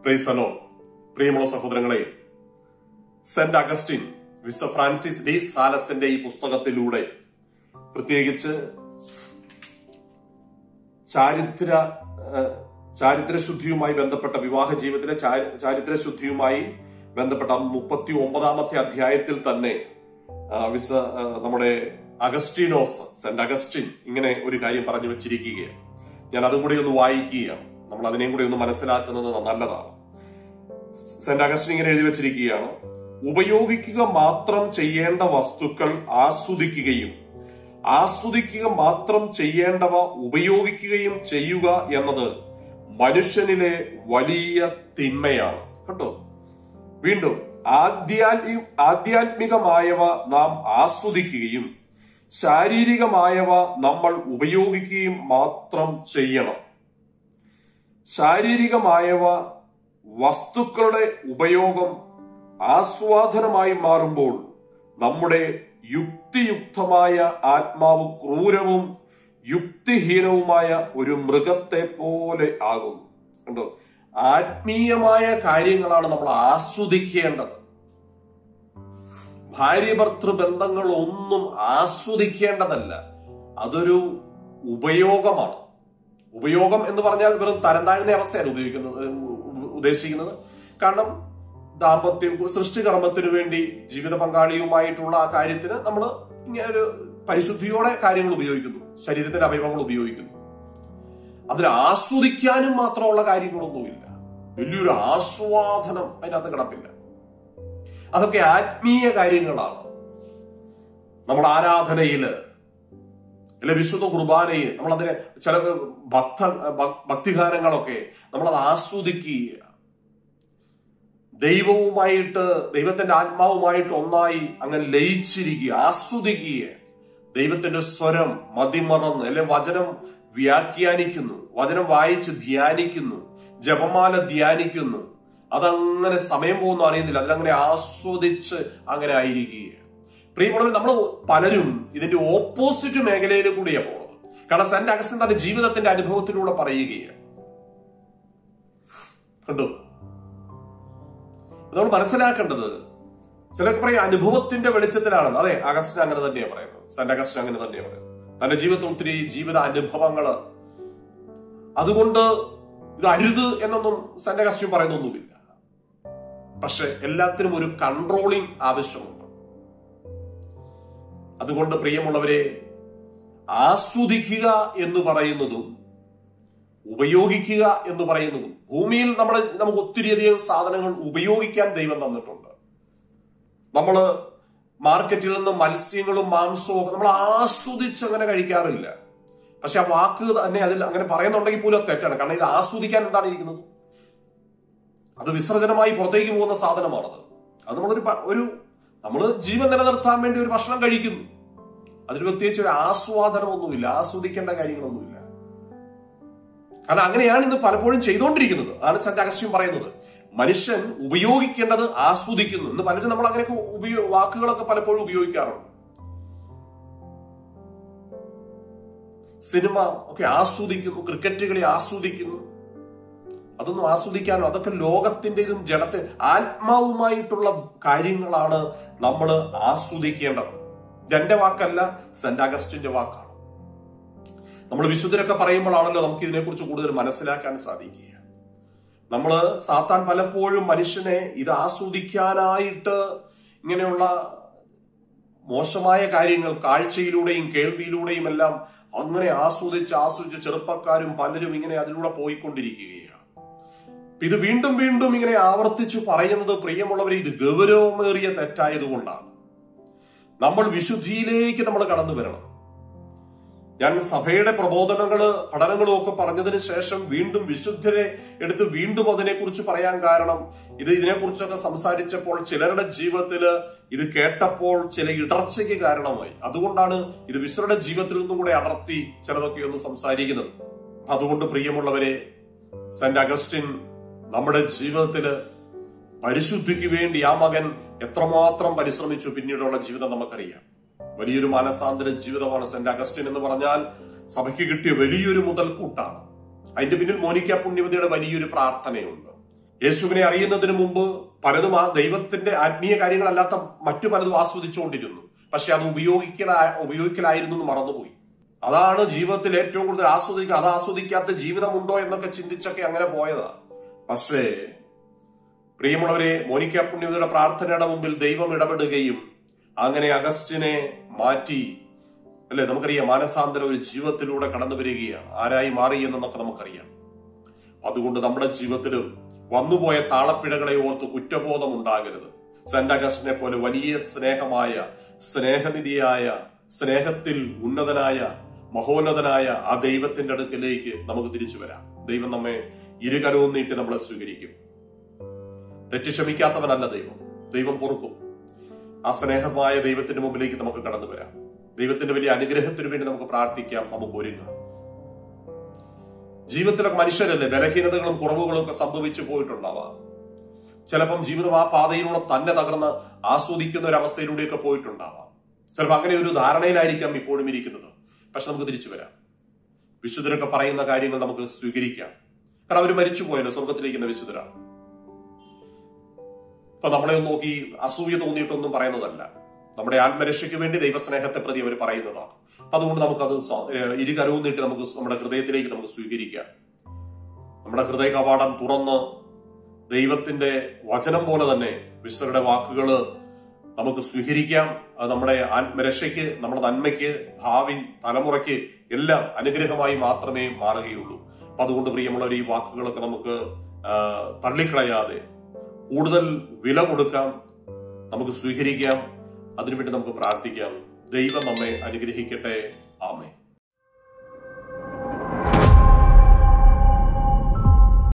Praise the lord. പ്രിയമുള്ള സഹോദരങ്ങളെ, saint Augustine വിശുദ്ധ ഫ്രാൻസിസ് ഡി സാലസിന്റെ ഈ പുസ്തകത്തിലൂടെ പ്രത്യേകിച്ച് ചാരിത്രശുദ്ധിയുമായി ബന്ധപ്പെട്ട വിവാഹ ജീവിതത്തിലെ ചാരിത്രശുദ്ധിയുമായി ബന്ധപ്പെട്ട 39ാമത്തെ അധ്യായത്തിൽ തന്നെ നമ്മുടെ സെന്റ് അഗസ്റ്റിൻ ഇങ്ങനെ ഒരു കാര്യം പറഞ്ഞു വെച്ചിരിക്കുകയാണ്. ഞാൻ അതും കൂടി ഒന്ന് വായിക്കുകയാണ്. നമ്മൾ അതിനെയും കൂടി ഒന്ന് മനസ്സിലാക്കുന്നത് നല്ലതാണ്. സെന്റ് അഗസ്റ്റിൻ ഇങ്ങനെ എഴുതി വെച്ചിരിക്കുകയാണ്: ഉപയോഗിക്കുക മാത്രം ചെയ്യേണ്ട വസ്തുക്കൾ ആസ്വദിക്കുകയും ആസ്വദിക്കുക മാത്രം ചെയ്യേണ്ടവ ഉപയോഗിക്കുകയും ചെയ്യുക എന്നത് മനുഷ്യനിലെ വലിയ തിന്മയാണ്. കേട്ടോ, വീണ്ടും ആധ്യാത്മികമായവ നാം ആസ്വദിക്കുകയും ശാരീരികമായവ നമ്മൾ ഉപയോഗിക്കുകയും മാത്രം ചെയ്യണം. ശാരീരികമായവ വസ്തുക്കളുടെ ഉപയോഗം ആസ്വാദനമായി മാറുമ്പോൾ നമ്മുടെ യുക്തിയുക്തമായ ആത്മാവ് ക്രൂരവും യുക്തിഹീനവുമായ ഒരു മൃഗത്തെ പോലെ ആകുന്നു. കണ്ടോ, ആത്മീയമായ കാര്യങ്ങളാണ് നമ്മൾ ആസ്വദിക്കേണ്ടത്. ഭാര്യ ഭർത്തൃ ബന്ധങ്ങൾ ഒന്നും ആസ്വദിക്കേണ്ടതല്ല, അതൊരു ഉപയോഗമാണ്. ഉപയോഗം എന്ന് പറഞ്ഞാൽ വെറും തരം താഴ്ന്ന അവസ്ഥയാണ് ഉദ്ദേശിക്കുന്നത്. കാരണം ദാമ്പത്യം സൃഷ്ടികർമ്മത്തിനു വേണ്ടി ജീവിത പങ്കാളിയുമായിട്ടുള്ള ആ കാര്യത്തിന് നമ്മൾ ഇങ്ങനെ ഒരു പരിശുദ്ധിയോടെ കാര്യങ്ങൾ ഉപയോഗിക്കുന്നു, ശരീരത്തിന്റെ അവയവങ്ങൾ ഉപയോഗിക്കുന്നു. അതിൽ ആസ്വദിക്കാനും മാത്രമുള്ള കാര്യങ്ങളൊന്നുമില്ല. വലിയൊരു ആസ്വാദനം അതിനകത്ത് കിടപ്പില്ല. അതൊക്കെ ആത്മീയ കാര്യങ്ങളാണ്. നമ്മുടെ ആരാധനയില് അല്ലെ വിശുദ്ധ കുർബാനയിൽ നമ്മളതിനെ ചില ഭക്തിഗാനങ്ങളൊക്കെ നമ്മളത് ആസ്വദിക്കുക, ദൈവത്തിന്റെ ആത്മാവുമായിട്ട് ഒന്നായി അങ്ങനെ ലയിച്ചിരിക്കുക, ആസ്വദിക്കുക. ദൈവത്തിന്റെ സ്വരം മതിമറന്ന് അല്ലെ വചനം വ്യാഖ്യാനിക്കുന്നു, വചനം വായിച്ച് ധ്യാനിക്കുന്നു, ജപമാല ധ്യാനിക്കുന്നു. അതങ്ങനെ സമയം പോകുന്നു അറിയുന്നില്ല, അതിലങ്ങനെ ആസ്വദിച്ച് അങ്ങനെ ആയിരിക്കുക. പ്രിയമുള്ളവർ, നമ്മൾ പലരും ഇതിന്റെ ഓപ്പോസിറ്റ് മേഖലയിൽ കൂടിയാണ് പോകുന്നത്. കാരണം സെന്റ് അഗസ്റ്റിൻ തന്റെ ജീവിതത്തിന്റെ അനുഭവത്തിലൂടെ പറയുകയാണ്. കണ്ടു, നമ്മൾ മനസ്സിലാക്കേണ്ടത്, ചിലർക്ക് പറയും അനുഭവത്തിന്റെ വെളിച്ചത്തിലാണ്. അതെ, അഗസ്റ്റിൻ അങ്ങനെ തന്നെയാണ് പറയുന്നത്, സെന്റ് അഗസ്റ്റിൻ അങ്ങനെ തന്നെയാണ് പറയുന്നത്. തന്റെ ജീവിതത്തിൽ ഒത്തിരി ജീവിത അനുഭവങ്ങള്, അതുകൊണ്ട് ഇത് അരുത് എന്നൊന്നും സെന്റ് അഗസ്റ്റിൻ പറയുന്നൊന്നുമില്ല. പക്ഷെ എല്ലാത്തിനും ഒരു കൺട്രോളിങ് ആവശ്യമുണ്ട്. അതുകൊണ്ട് പ്രിയമുള്ളവരെ, ആസ്വദിക്കുക എന്ന് പറയുന്നതും ഉപയോഗിക്കുക എന്ന് പറയുന്നതും, ഭൂമിയിൽ നമുക്ക് ഒത്തിരിയധികം സാധനങ്ങൾ ഉപയോഗിക്കാൻ ദൈവം തന്നിട്ടുണ്ട്. നമ്മള് മാർക്കറ്റിൽ നിന്ന് മത്സ്യങ്ങളും മാംസവും നമ്മൾ ആസ്വദിച്ച് അങ്ങനെ കഴിക്കാറില്ല. പക്ഷെ ആ വാക്ക് തന്നെ അതിൽ അങ്ങനെ പറയുന്നുണ്ടെങ്കിൽ പോലും തെറ്റാണ്. കാരണം ഇത് ആസ്വദിക്കാൻ എന്താണ് ഇരിക്കുന്നത്? അത് വിസർജനമായി പുറത്തേക്ക് പോകുന്ന സാധനമാണത്. അത് നമ്മള് ജീവൻ നിലനിർത്താൻ വേണ്ടി ഒരു ഭക്ഷണം കഴിക്കുന്നു. അതിന് പ്രത്യേകിച്ച് ഒരു ആസ്വാദനമൊന്നുമില്ല, ആസ്വദിക്കേണ്ട കാര്യങ്ങളൊന്നുമില്ല. കാരണം അങ്ങനെയാണ് ഇന്ന് പലപ്പോഴും ചെയ്തുകൊണ്ടിരിക്കുന്നത്. ആണ് സെന്റ് അഗസ്റ്റിൻ പറയുന്നത്, മനുഷ്യൻ ഉപയോഗിക്കേണ്ടത് ആസ്വദിക്കുന്നു. ഇന്ന് പലരും നമ്മൾ അങ്ങനെയൊക്കെ വാക്കുകളൊക്കെ പലപ്പോഴും ഉപയോഗിക്കാറുണ്ട്. സിനിമ ഒക്കെ ആസ്വദിക്കുന്നു, ക്രിക്കറ്റ് കളി ആസ്വദിക്കുന്നു. അതൊന്നും ആസ്വദിക്കാനോ, അതൊക്കെ ലോകത്തിന്റെതും ആത്മാവുമായിട്ടുള്ള കാര്യങ്ങളാണ് നമ്മൾ ആസ്വദിക്കേണ്ടത്. ഇതെന്റെ വാക്കല്ല, സെന്റ് അഗസ്റ്റിന്റെ വാക്കാണ്. നമ്മൾ വിശുദ്ധരൊക്കെ പറയുമ്പോഴാണല്ലോ നമുക്ക് ഇതിനെക്കുറിച്ച് കൂടുതൽ മനസ്സിലാക്കാൻ സാധിക്കുക. സാത്താൻ പലപ്പോഴും മനുഷ്യനെ ഇത് ആസ്വദിക്കാനായിട്ട് ഇങ്ങനെയുള്ള മോശമായ കാര്യങ്ങൾ കാഴ്ചയിലൂടെയും കേൾവിയിലൂടെയും എല്ലാം അങ്ങനെ ആസ്വദിച്ച് ചെറുപ്പക്കാരും പലരും ഇങ്ങനെ അതിലൂടെ പോയിക്കൊണ്ടിരിക്കുകയാണ്. ഇത് വീണ്ടും വീണ്ടും ഇങ്ങനെ ആവർത്തിച്ചു പറയുന്നത്, പ്രിയമുള്ളവരെ, ഇത് ഗൗരവമേറിയ തെറ്റായതുകൊണ്ടാണ്. നമ്മൾ വിശുദ്ധിയിലേക്ക് നമ്മൾ കടന്നു വരണം. ഞാൻ സഭയുടെ പഠനങ്ങളും ഒക്കെ പറഞ്ഞതിന് ശേഷം വീണ്ടും വിശുദ്ധരെ എടുത്ത് വീണ്ടും അതിനെക്കുറിച്ച് പറയാൻ കാരണം, ഇതിനെക്കുറിച്ചൊക്കെ സംസാരിച്ചപ്പോൾ ചിലരുടെ ജീവിതത്തിൽ ഇത് കേട്ടപ്പോൾ ചില ഇടർച്ചയ്ക്ക് കാരണമായി. അതുകൊണ്ടാണ് ഇത് വിശുദ്ധരുടെ ജീവിതത്തിൽ നിന്നും കൂടെ അടർത്തി ചിലതൊക്കെ ഒന്ന് സംസാരിക്കുന്നത്. അതുകൊണ്ട് പ്രിയമുള്ളവരെ, സെന്റ് അഗസ്റ്റിൻ നമ്മുടെ ജീവിതത്തില് പരിശുദ്ധിക്ക് വേണ്ടി ആ മകൻ എത്രമാത്രം പരിശ്രമിച്ചു പിന്നീടുള്ള ജീവിതം നമുക്കറിയാം. വലിയൊരു മാനസാന്തര ജീവിതമാണ് സെന്റ് അഗസ്റ്റിൻ എന്ന് പറഞ്ഞാൽ. സഭയ്ക്ക് കിട്ടിയ വലിയൊരു മുതൽക്കൂട്ടാണ്. അതിന്റെ പിന്നിൽ മോനിക്ക പുണ്യവതിയുടെ വലിയൊരു പ്രാർത്ഥനയുണ്ട്. യേശുവിനെ അറിയുന്നതിന് മുമ്പ് പലതും ആ ദൈവത്തിന്റെ ആത്മീയ കാര്യങ്ങളല്ലാത്ത മറ്റു പലതും ആസ്വദിച്ചുകൊണ്ടിരുന്നു. പക്ഷെ അത് ഉപയോഗിക്കലായിരുന്നു എന്ന് മറന്നുപോയി. അതാണ് ജീവിതത്തിൽ ഏറ്റവും കൂടുതൽ ആസ്വദിക്കുക. അത് ആസ്വദിക്കാത്ത ജീവിതമുണ്ടോ എന്നൊക്കെ ചിന്തിച്ചൊക്കെ അങ്ങനെ പോയതാ. പക്ഷേ പ്രിയമുള്ളവരെ, മോനിക്ക പുണ്യവതിയുടെ പ്രാർത്ഥനയുടെ മുമ്പിൽ ദൈവം ഇടപെടുകയും അങ്ങനെ അഗസ്റ്റിനെ മാറ്റി, അല്ലെ, നമുക്കറിയാം മാനസാന്തരം ഒരു ജീവിതത്തിലൂടെ കടന്നു വരികയാണ്. ആരായി മാറി എന്നൊക്കെ നമുക്കറിയാം. അതുകൊണ്ട് നമ്മുടെ ജീവിതത്തിലും വന്നുപോയ താളപ്പിഴകളെ ഓർത്ത് കുറ്റബോധം ഉണ്ടാകരുത്. സെന്റ് അഗസ്റ്റിനെ പോലെ വലിയ സ്നേഹമായ, സ്നേഹനിധിയായ, സ്നേഹത്തിൽ ഉന്നതനായ, മഹോന്നതനായ ആ ദൈവത്തിന്റെ അടുക്കിലേക്ക് നമുക്ക് തിരിച്ചു വരാം. ദൈവം നമ്മെ ഇരുകരവും നീട്ടി നമ്മളെ സ്വീകരിക്കും. തെറ്റ് ക്ഷമിക്കാത്തവനല്ല ദൈവം. ദൈവം പൊറുക്കും. ആ സ്നേഹമായ ദൈവത്തിന്റെ മുമ്പിലേക്ക് നമുക്ക് കടന്നു വരാം. ദൈവത്തിന്റെ വലിയ അനുഗ്രഹത്തിന് വേണ്ടി നമുക്ക് പ്രാർത്ഥിക്കാം. നമുക്ക് ഒരുങ്ങാം. ജീവിതത്തിലൊക്കെ മനുഷ്യരല്ലേ, ബലഹീനതകളും കുറവുകളും ഒക്കെ സംഭവിച്ചു പോയിട്ടുണ്ടാവാം. ചിലപ്പം ജീവിതം ആ പാതയിലൂടെ തന്നെ തകർന്ന് ആസ്വദിക്കുന്ന ഒരു അവസ്ഥയിലൂടെയൊക്കെ പോയിട്ടുണ്ടാവാം. ചിലപ്പോൾ അങ്ങനെ ഒരു ധാരണയിലായിരിക്കാം ഇപ്പോഴും ഇരിക്കുന്നത്. പക്ഷെ നമുക്ക് തിരിച്ചു വരാം. വിശുദ്ധരൊക്കെ പറയുന്ന കാര്യങ്ങൾ നമുക്ക് സ്വീകരിക്കാം. കാരണം അവർ മരിച്ചുപോയല്ലോ, സ്വർഗത്തിലിരിക്കുന്ന വിശുദ്ധരാണ്. ഇപ്പൊ നമ്മളെ നോക്കി അസൂയ തോന്നിയിട്ടൊന്നും പറയുന്നതല്ല. നമ്മുടെ ആത്മരക്ഷയ്ക്ക് വേണ്ടി ദൈവസ്നേഹത്തെ പ്രതി അവർ പറയുന്നതാണ്. അതുകൊണ്ട് നമുക്കത് ഇരുകരവും നീട്ടി നമുക്ക് നമ്മുടെ ഹൃദയത്തിലേക്ക് നമുക്ക് സ്വീകരിക്കാം. നമ്മുടെ ഹൃദയ കവാടം തുറന്ന് ദൈവത്തിന്റെ വചനം പോലെ തന്നെ വിശുദ്ധരുടെ വാക്കുകള് നമുക്ക് സ്വീകരിക്കാം. അത് നമ്മുടെ ആത്മരക്ഷയ്ക്ക്, നമ്മുടെ നന്മയ്ക്ക്, ഭാവി തലമുറയ്ക്ക് എല്ലാം അനുഗ്രഹമായി മാത്രമേ മാറുകയുള്ളൂ. അപ്പൊ അതുകൊണ്ട് പ്രിയമുള്ളവർ, ഈ വാക്കുകളൊക്കെ നമുക്ക് തള്ളിക്കളയാതെ കൂടുതൽ വില കൊടുക്കാം, നമുക്ക് സ്വീകരിക്കാം. അതിനുവേണ്ടി നമുക്ക് പ്രാർത്ഥിക്കാം. ദൈവം നമ്മെ അനുഗ്രഹിക്കട്ടെ. ആമേൻ.